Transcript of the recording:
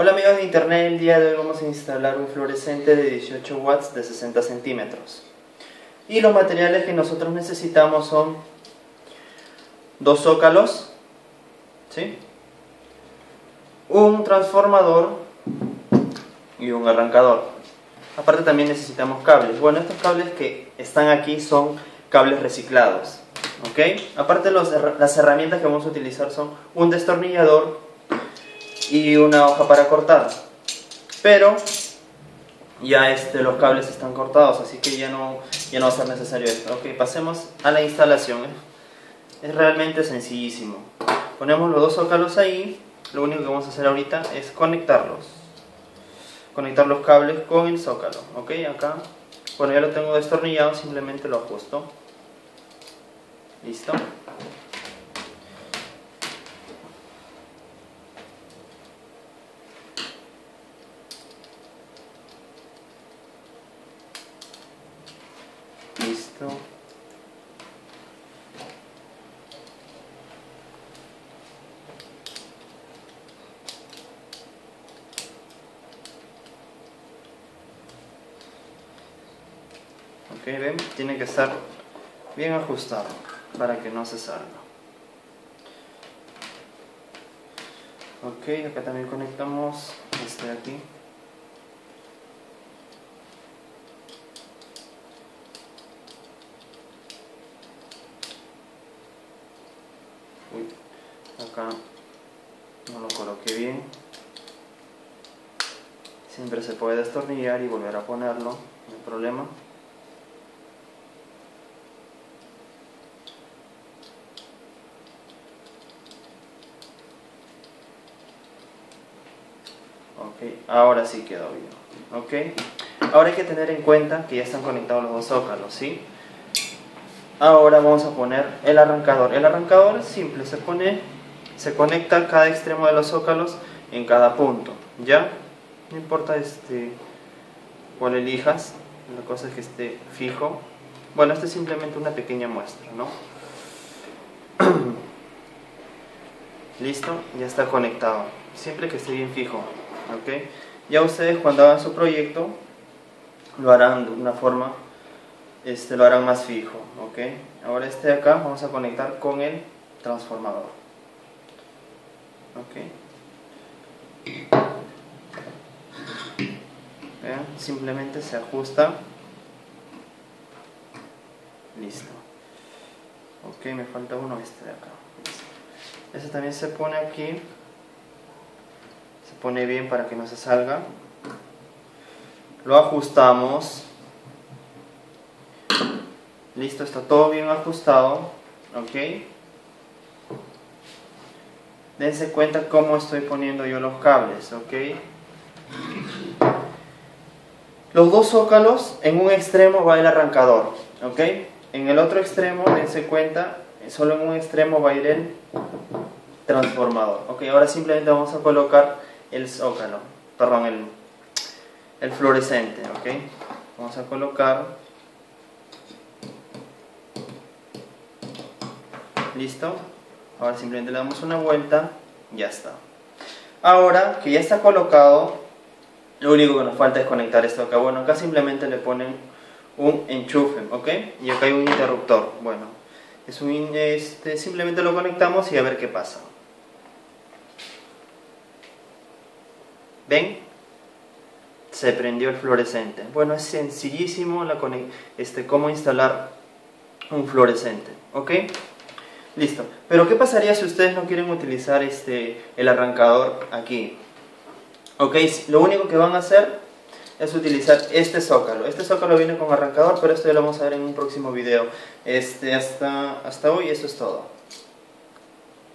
Hola amigos de internet, el día de hoy vamos a instalar un fluorescente de 18 watts de 60 centímetros. Y los materiales que nosotros necesitamos son dos zócalos, ¿sí? Un transformador y un arrancador. Aparte también necesitamos cables. Bueno, estos cables que están aquí son cables reciclados, ¿ok? Aparte las herramientas que vamos a utilizar son un destornillador y una hoja para cortar, pero ya los cables están cortados, así que ya no va a ser necesario esto. Ok, pasemos a la instalación. Es realmente sencillísimo. Ponemos los dos zócalos ahí. Lo único que vamos a hacer ahorita es conectar los cables con el zócalo. Ok, acá, bueno, ya lo tengo destornillado, simplemente lo ajusto. Listo. Listo. Ok, ven, tiene que estar bien ajustado para que no se salga. Ok, acá también conectamos este de aquí. Acá no lo coloqué bien. Siempre se puede destornillar y volver a ponerlo, no hay problema. Ok, ahora sí quedó bien. Ok, ahora hay que tener en cuenta que ya están conectados los dos zócalos, ¿sí? Ahora vamos a poner el arrancador. El arrancador es simple, se conecta cada extremo de los zócalos en cada punto, ¿ya? No importa cuál elijas, la cosa es que esté fijo. Bueno, esto es simplemente una pequeña muestra, ¿no? Listo, ya está conectado, siempre que esté bien fijo, ¿ok? Ya ustedes cuando hagan su proyecto lo harán de una forma, lo harán más fijo, ¿ok? Ahora de acá vamos a conectar con el transformador, ¿ok? Vean, simplemente se ajusta. Listo. Ok, me falta uno, de acá. Este también se pone aquí. Se pone bien para que no se salga. Lo ajustamos. Listo, está todo bien ajustado. Ok. Dense cuenta cómo estoy poniendo yo los cables. Ok. Los dos zócalos, en un extremo va el arrancador. Ok. En el otro extremo, dense cuenta, solo en un extremo va a ir el transformador. Ok, ahora simplemente vamos a colocar el zócalo, perdón, el fluorescente. Ok, vamos a colocar. Listo. Ahora simplemente le damos una vuelta, ya está. Ahora que ya está colocado, lo único que nos falta es conectar esto acá. Bueno, acá simplemente le ponen un enchufe, ¿ok? Y acá hay un interruptor. Bueno, simplemente lo conectamos y a ver qué pasa. ¿Ven? Se prendió el fluorescente. Bueno, es sencillísimo cómo instalar un fluorescente, ¿ok? Listo. Pero ¿qué pasaría si ustedes no quieren utilizar el arrancador aquí? Ok, lo único que van a hacer es utilizar este zócalo. Este zócalo viene con arrancador, pero esto ya lo vamos a ver en un próximo video. Hasta hoy eso es todo.